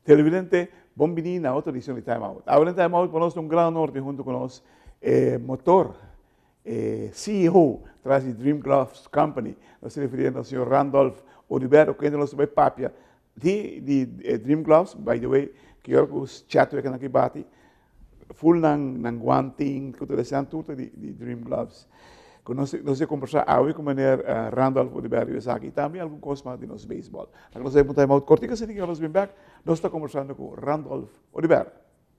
Televidente, buonvenue a otra edición de Time Out. Ahora en Time Out ponemos un gran honor de junto con los motor, CEO tras de Dream Gloves Company, nos refiriendo al señor Randolph Olivero, que nos vai papia de Dream Gloves, by the way, que eu os chato que aqui bate, full nang guanting, que tudo de Dream Gloves. Nós conversar hoje com o meneer Randolph Olivero e aqui também alguma coisa mais de nos beisebol. Nós vamos ter uma cortica, se ninguém nos vem back, nós estamos conversando com Randolph Olivero.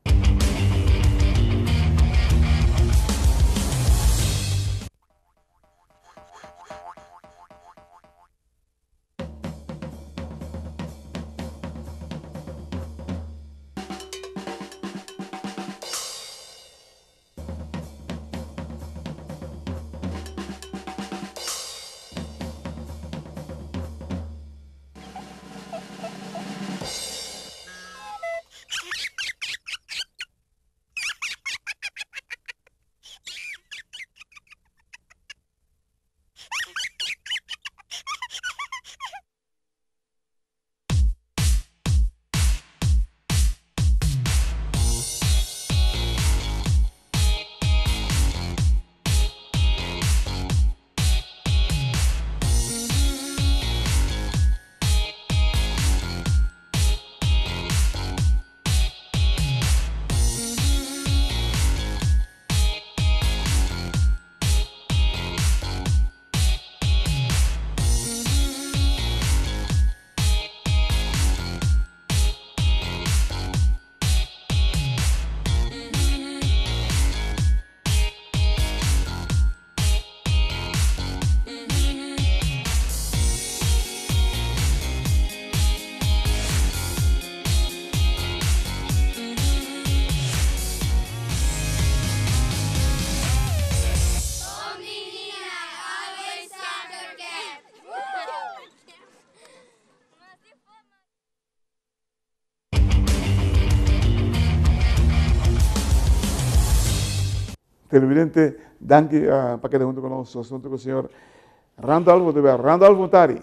Televidente, danke para que junto con nosotros, junto con el señor Randolph Olivero. Randolph Montari.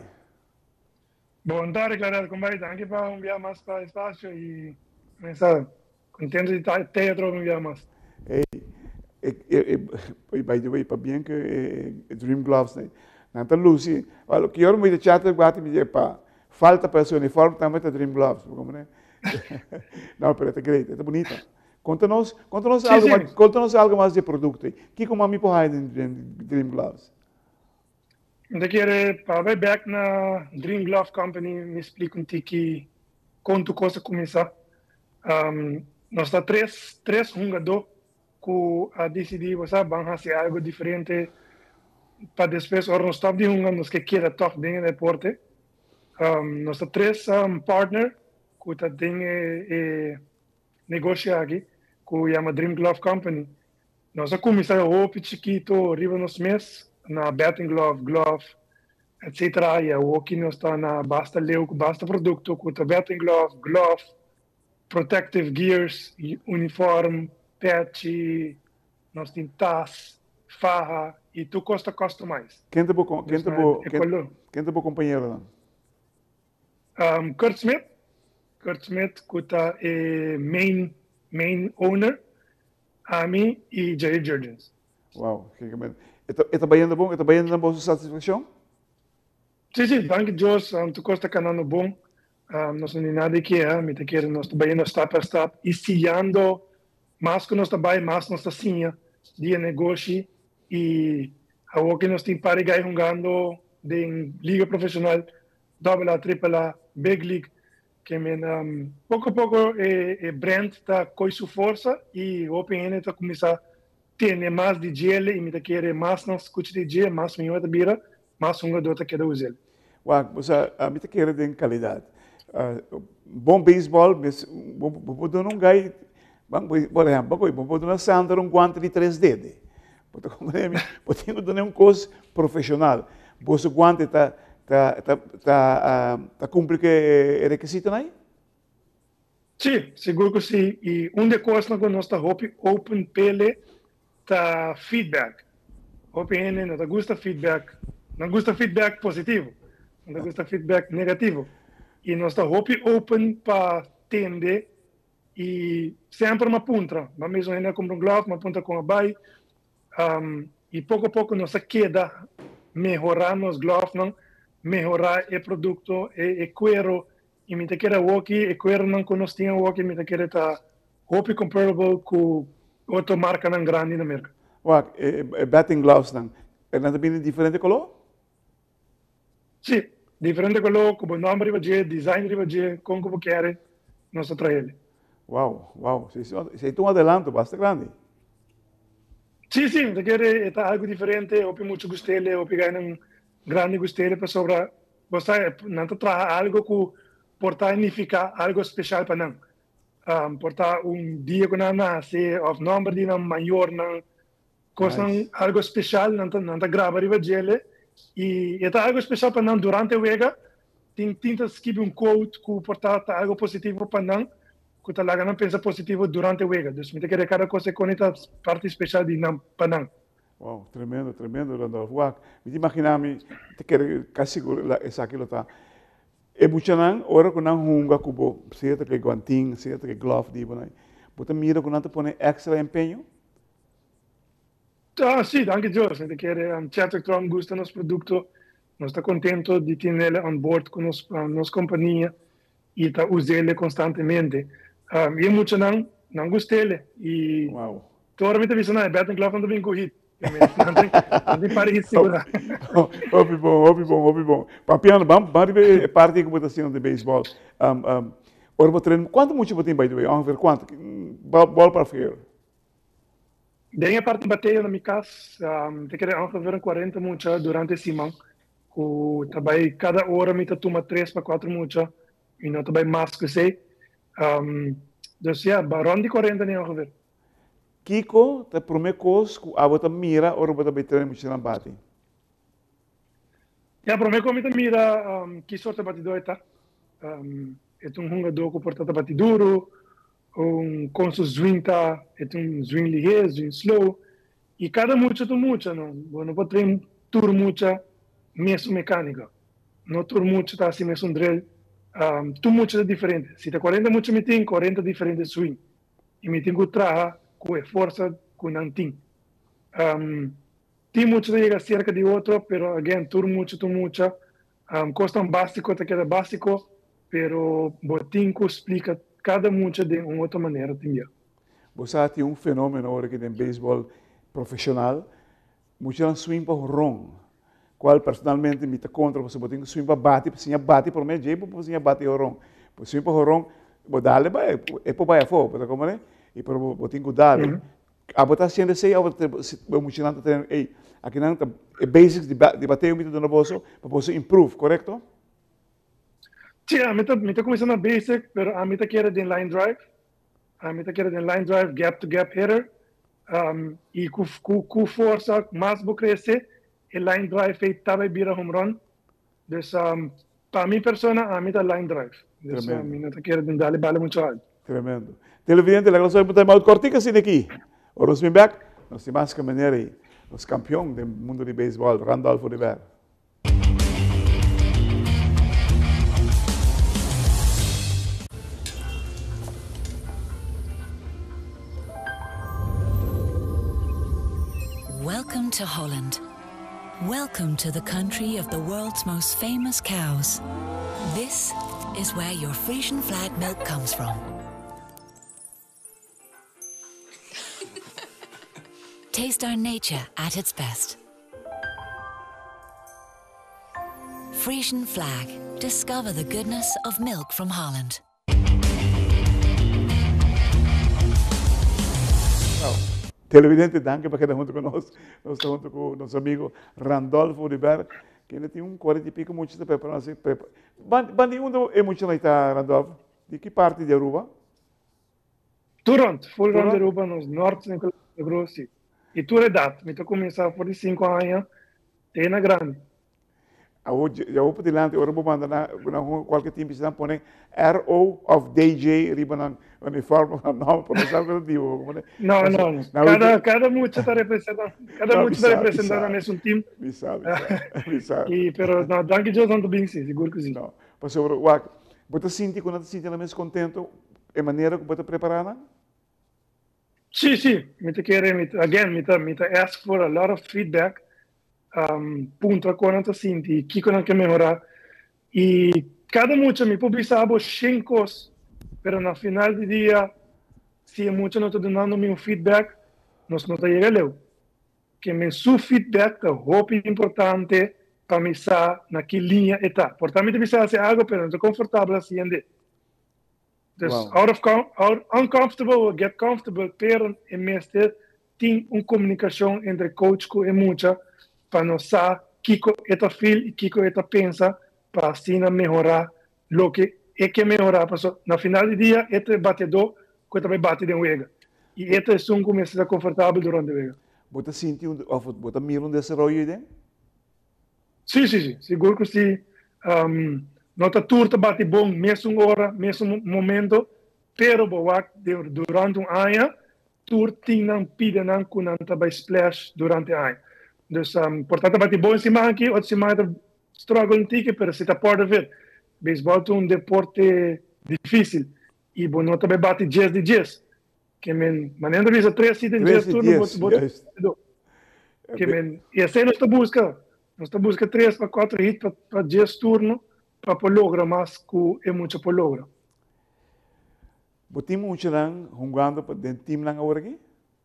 Buon tardi, Clarel, come vai? Anche per un via más para spazio e mi sta contento di te trovo un via más. By the way, para bien que Dream Gloves, nanta Lucy, que eu me chat guati me dice pa falta para su uniforme também Dream Gloves, como né? Não, pero é great, é bonita. Conta-nos algo mais de produto. Que como a mim porra em Dream Gloves? Eu quero para back na Dream Glove Company me explica que quanto coisa começar. Nós está três jogadores que a decidir você vão fazer algo diferente para depois ou nós estamos de nós que queira tocar dentro do deporte. Nós está três partner que está dentro negócio aqui que chama Dream Glove Company. Nós começamos a roupa chiquito, arriba nos meses, na batting glove, etc. E aqui nós está na basta leu, basta produto, com a batting glove, protective gears, uniforme, patch, nós temos taça, farra e tu customize. Quem é o companheiro? Kurt Smith, que é main owner, Ami e Jerry Jurgens. Uau, está bem bom? Está bem na boa satisfação? Sim, danke Deus, tu costa canando bom. Nós não tem nada que me te quer nós está bem step a step, iniciando mais que nós está bem, mais nós está sim, de negócio e o que nós tem para ir jogando de liga profissional, AA, AAA, Big League, que pouco a pouco brand está com sua força e o OPN está começando a ter mais de gel e me quer mais não escute de gel, mais melhor da bira, mais um jogador que quer usar. Uau, você me quer de qualidade. Bom beisebol, mas vou dar um gai, por exemplo, vou dar Sandra guante de 3 dedos. Vou dar um coisa profissional. Você guante está cumpre que requisito aí? Sim, seguro que sim. E uma coisa que nós está open pele tá feedback. OPN não gusta feedback, não gusta feedback positivo, não gusta feedback negativo. E nós está open para tende e sempre uma punta. Mas mesmo ainda compra glove, uma punta com a bai. E pouco a pouco nós queda melhorar nos gloves, não? Melhorar o produto, o cuero. E me quer walkie, o cuero não que nós tínhamos walkie, me quer estar hope comparable com outra marca não grande na América. Wak, batting gloves não. É nada bem diferente color? Sim, diferente color, como nome riba design riba como como quer, nós traz ele. Uau, uau. Você tem um adelanto bastante grande. Sim, me quer estar algo diferente, hope muito gostele, hope ganhar um grande gostele para sobra. Você não traz algo que portar significa algo especial para não. Portar dia que não nasce, ou nome de não maior não. Coisa algo especial, não tá grava riba dele. E é algo especial para não durante o vega. Tem escrever um quote que portar algo positivo para não. Que tá lá não pensa positivo durante o vega. Então, me quer cada coisa com essa parte especial de não para não. Wow, tremendo, tremendo, Randolph. Wow, me imaginami, te quero quase essa aquilo tá. E muito não, ora que não hunga cubo, certo que guanting, certo que glove de banai. Você mira que não te põe extra empenho? Sim, danke Deus. Me quer Chattertron gosta nos produto, nós está contento de ter ele on board com nos companhia e tá usando ele constantemente. E muito não gostei ele e Wow. agora me tá dizendo, batting glove não bem corrido. Não tem para isso segurar. Hobby bom. Papiano, vamos ver parte que você está de beisebol. Ora, você treina, quanto muito você tem, by the way? Ongeveer quanto? Bola para fair. Daí a parte bateia na minha casa, te querer ongeveer 40 muito durante a semana. Também cada hora me tá toma 3 para 4 muito e não também mais que sei. Então, barão de 40 nem ongeveer. Kiko, te primeira coisa que a você mira, ora você vai treinar muito na bate. A primeira coisa que mira, que sorte de batidor é jogador que porta batiduro, com seu swing é swing ligeiro, swing slow, e cada muito, não pode treinar tudo muito, mesmo mecânica. Não tudo muito está assim, mesmo drill. Tudo muito é diferente. Se está 40 muito, me tem 40 diferentes swing. E me tem que trabalhar com a força que não tem. Tem muito de cerca de outro, pero again, tudo muito. Custa básico, te queda básico, pero botinco explica cada muito de uma outra maneira também. Você tem fenômeno agora que tem beisebol profissional, muito não swing para wrong. Qual personalmente me está contra, você botinho swing para bate, você bate por meio de você bate wrong. Por swing para wrong, vou dar vai, é para vai fora, para como né? E para botinho dar. A botar sendo assim, a botar muito não tem, aqui não tá basics de bater o mito do novo para você improve, correto? Sim, a mim tá começando a basic, pero a mim tá querendo de line drive. A mim tá querendo de line drive, gap to gap hitter. E com força, mais vou crescer, e line drive é também vira home run. Então, para mim persona, a mim tá line drive. Então, a mim tá querendo dar bala muito alto. Tremendo. Televidente, la cosa é muito cortica assim aqui. O Rosenberg, nós temos mais que maneira aí, os campeões do mundo de beisebol, Randolph Oliver. Welcome to Holland. Welcome to the country of the world's most famous cows. This is where your Frisian flag milk comes from. Taste our nature at its best. Frisian flag. Discover the goodness of milk from Holland. Televidente, danke para quedar junto conosco. Nós estamos junto com o nosso amigo Randolph Oliver, que ele tem 40 e pico muito de preparar. Bandi, onde é muito lá está, Randolph? De que parte de Aruba? Toronto, full run de Aruba, nos norte de Grossi. E tu é data, me estou começando por 5 anos, é na grande. Já vou para lá, eu vou mandar na qualquer time que põe RO of DJ, riba na uniforme, não, por não saber o que digo. Não. Cada muito está representando, nesse time. Me sabe. Pero, não, danke Deus, não estou bem, seguro que sim. Não, pastor, Você sente quando você sente mais contento em maneira que você preparada? Sim, sim. Me ask for a lot of feedback. Punto a quando senti, que quando que melhorar. E cada mucho me publicava 100 coisas, pero na final do dia, se muito não está dando um feedback, nós não está chegando. Que me su feedback é muito importante para me saber na que linha está. Portanto, me fazer algo, pero não estou confortável assim. Dus uncomfortable will get comfortable, pero em mestre tem uma comunicação entre coach e mucha para nós saber Kiko eta feel e Kiko eta pensa para assim melhorar o que é que melhorar. Porque na final do dia, este batedor que também bate de um vega. E este é um começo a estar confortável durante o vega. Você sente você mira desenvolvimento aí? Sim, sim, sim. Seguro que sim. Nota turta bate bom, mesmo hora, mesmo momento, pero durante um ano, turta não pide não que não vai splash durante o ano. Então, portanto, bate bom em cima aqui, outro cima struggle um tique, pero se está por ver. Beisebol é um deporte difícil e bom não também bate 10 de 10. Que men, manendo visa 3 em 10 turnos, que men, e assim nós está busca 3 para 4 hits para 10 turnos. Para lograr mais que é muito para lograr. Você tem muito lang jogando para o time lang agora aqui?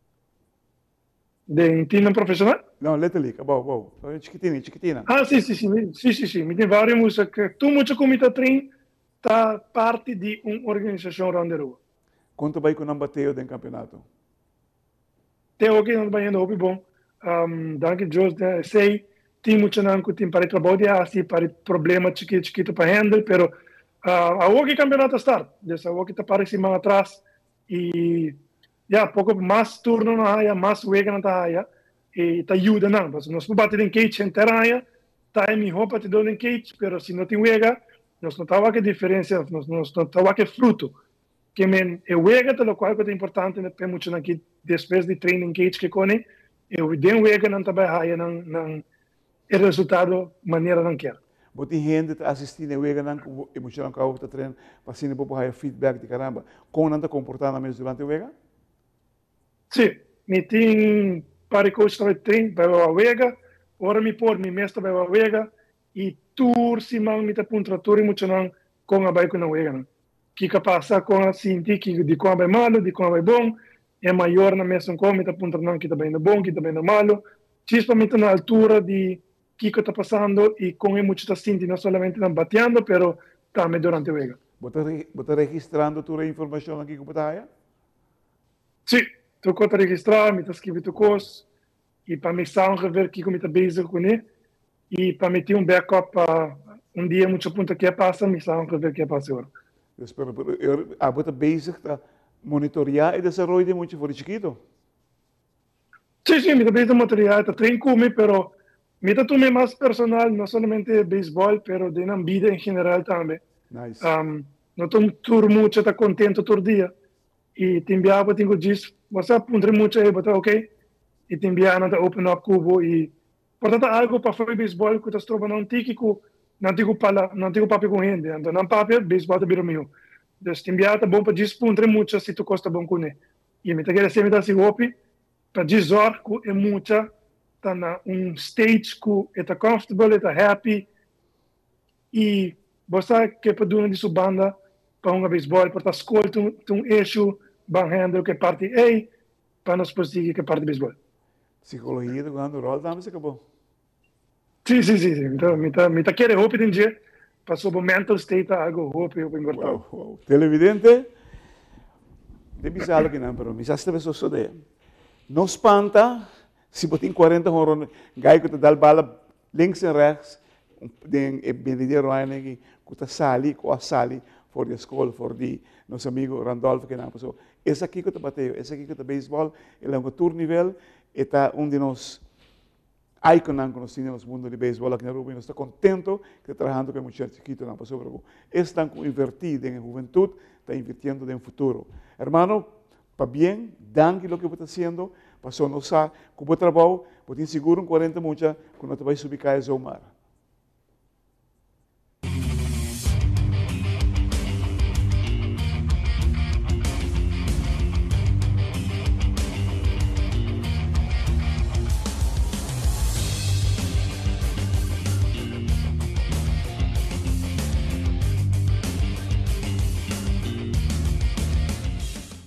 De time profissional? Não, literally, acabou, chiquitina. Ah, sim. Me tem várias músicas. Tu muito comita trein tá parte de uma organização randeroa. Quanto vai com o bateu do campeonato? Tem o que não vai indo bom. Danke Deus, sei. Tem muito não que tem para trabalhar assim para problema chiquito para handle, pero a hoje campeonato está, dessa hoje está para cima atrás e pouco mais turno na área, mais wega na área e tá ajuda não, mas nós não bater em cage inteira área, tá é melhor para te dar em cage, pero se não tem wega, nós não tava que diferença, nós não tava que fruto, que men é wega pelo qual é importante né, para muito aqui depois de training cage que cone, eu den wega não tá bem área não o resultado maneira não quer. Você tem gente que assiste na wega não emocional que está treinando para assim depois ter feedback de caramba. Como não está comportando mesmo durante a wega? Sim, me tem para coach também treino para a wega, ora me por me mestre para a wega e tur se mal me tá puntra tur emocional com a bike na wega não. Que passa com a sentir que de como vai malo, de como vai bom, é maior na mesma como me tá puntra não que tá bem bom, que tá bem malo. Principalmente na altura de que está passando e com ele muito está sentindo, não somente não batendo, pero também durante o vega. Você está registrando toda a informação aqui que você está? Sim, estou a registrar, me está escrevendo coisas e para me saber ver que como está bem com ele e para me ter um backup para dia muito ponto que passa, me saber ver que passa agora. Espero, você está bezig a monitorear o desenvolvimento de muito for chiquito? Sim, me está bem monitorear, está treino comigo, pero me está tomando mais personal, não somente beisebol, pero de na vida em geral também. Nice. Não estou muito, está contente todo dia. E te enviava, tenho dito, você aponta muito aí, bota ok? E te enviava, não open up cubo e portanto algo para fazer beisebol que está trocando um tíquico, não digo papel com gente, então não papel, beisebol está bem meu. Então te enviava, bom para dizer, aponta muito se tu gosta bom com ele. E me está querendo ser me dar sigopi para dizer que é muito está na stage que está comfortable, está happy e você quer para doar de sua banda para um beisebol, para estar escolhendo um eixo, bem handle que parte A, para nós conseguir que parte beisebol. Psicologia jogando rol, também se acabou. Sim. Então, me tá querendo hope de dia, para sobre mental state algo hope importante. Wow. Televidente, devi sapere che non, però mi sa che questo so de. Non spanta. Se você tem 40 horas, gai que te dá bala links e rechts, den benediro einige que te sali, com a sali, for a escola, for de nosso amigo Randolph que não passou. Esse aqui que te bateu, esse aqui que te beisebol, ele é um tour nível, e tá de nós icon que nós temos no mundo de beisebol aqui na Rubem, nós está contento que trabalhando com muitos chiquitos não passou por estão invertidos em juventude, está invirtiendo em futuro. Hermano, para bem, danke lo que você está fazendo. Passou no sa, com o trabalho, pode seguro 40 mucha, quando você vai subir a Zomar.